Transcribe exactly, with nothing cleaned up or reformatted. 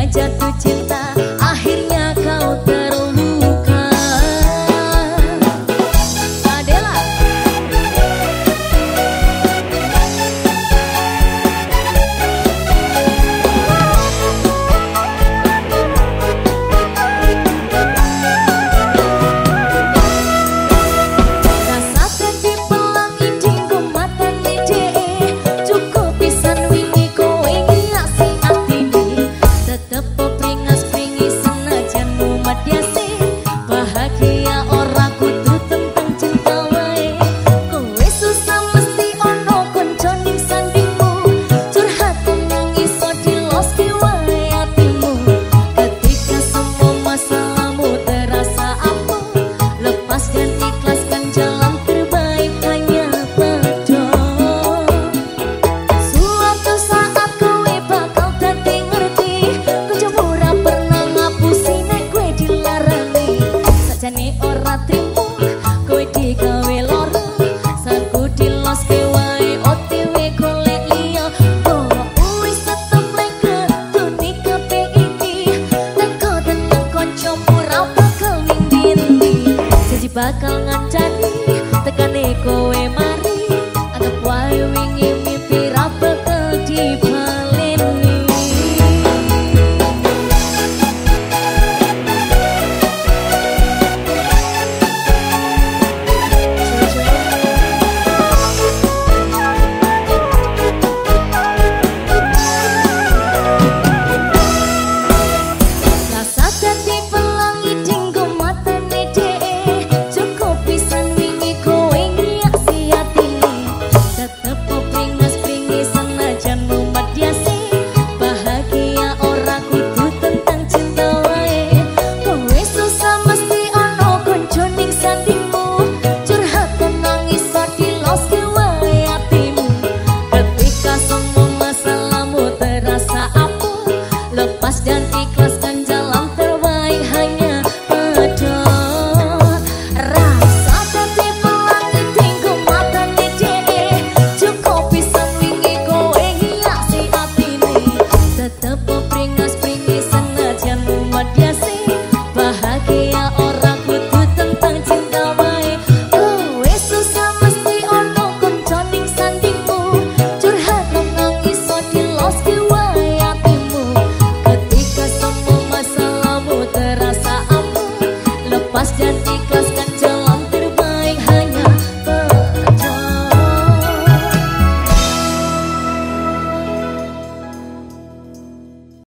jatuh cinta, akhirnya kau terluka. Adela. Bakal ngancani tekane kowe mari, anggap wae wingi mimpi ra bakal dibaleni. Rasa dadi pelangi dinggo matane dhek, cukup pisan wingi kowe ngiasi atine. Tetep pringas-pringi senajan mumet diasi, bahagia ora kudu tentang cinta wae. Kowe susah mesti ono konco ning sandingmu, curhat nangis diloske wae atimu. Ketika semua masalahmu terasa ampuh, lepas dan ikhlaskan jalan